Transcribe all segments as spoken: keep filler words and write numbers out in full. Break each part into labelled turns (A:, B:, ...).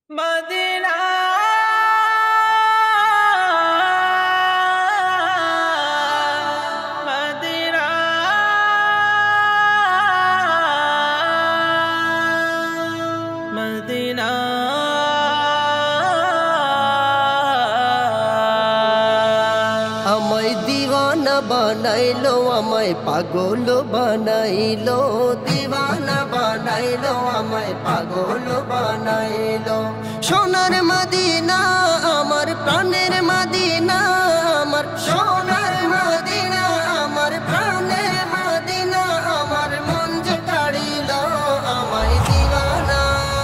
A: Medina Medina Medina
B: আমায় দিওয়ানা বানাইলো আমায় পাগল বানাইলো দিওয়ানা বানাইলো আমায় পাগল বানাইলো সোনার মদিনা আমার প্রাণের মদিনা আমার সোনার মদিনা আমার প্রাণের মদিনা আমার মন যে কাড়িলো আমায় দিওয়ানা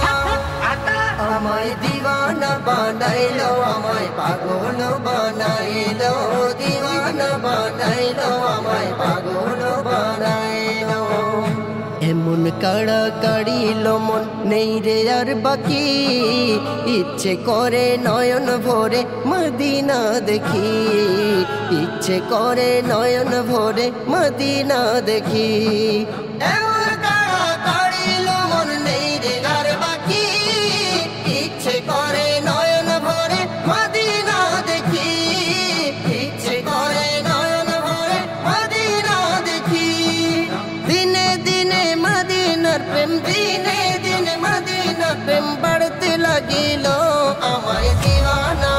B: আমায় দিওয়ানা বানাইলো আমায় পাগল বানাইলো দিওয়ানা বানাইলো আমায় পাগল বানাইলো এমন কাড়া কাড়িলো মন নেই রে আর বাকি ইচ্ছে করে নয়ন ভরে মদিনা দেখি ইচ্ছে করে নয়ন ভরে মদিনা দেখি এমন কাড়া কাড়িলো মন নেই রে আর বাকি ইচ্ছে করে নয়ন ভরে মদিনা দেখি ইচ্ছে করে নয়ন ভরে মদিনা দেখি দিনে দিনে মদিনার প্রেম দিনে দিনে মদিনার প্রেম বাড়তে লাগিল আমায় দিওয়ানা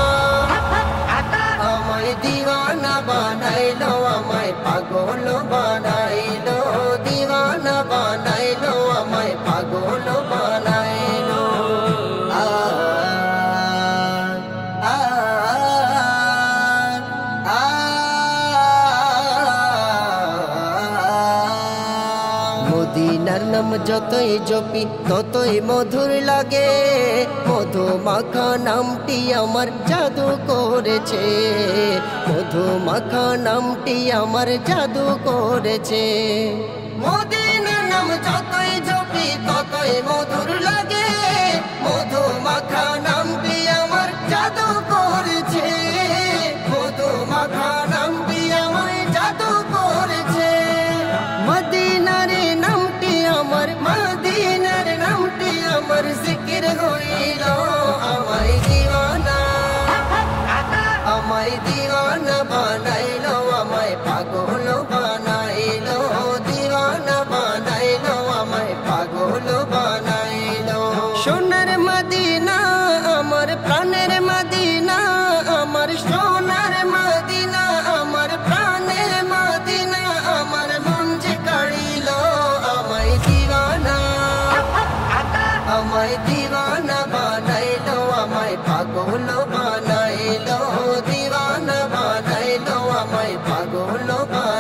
B: আমায় দিওয়ানা বানাইলো আমায় পাগল বানাইলো দিওয়ানা বানাইলো আমায় পাগল বানাইলো মদিনার নাম যতই জপি ততই মধুর লাগে মধু মাখা নামটি আমার জাদু করেছে মধু মাখা নামটি আমার জাদু করেছে মদিনার নাম যতই জপি ততই মধুর লাগে মধু মাখা নামটি আমার জাদু করেছে মধু মাখা নামটি আমার জাদু করেছে মদিনার নামটি আমার মদিনার নামটি আমার জিকির হইল আমায় দিওয়ানা আমায় দিওয়ানা বানাইলো আমায় পাগল বানাইলো দিওয়ানা বানাইলো আমায় পাগল বানাইলো সোনার মদিনা আমার প্রাণের মদিনা আমার সোনার মদিনা আমার প্রাণের মদিনা আমার মন যে কাড়িলো আমায় দিওয়ানা আমায় দিওয়ানা বানাইলো আমায় পাগল বানাইলো দিওয়ানা বানাইলো আমায় পাগল বানাইলো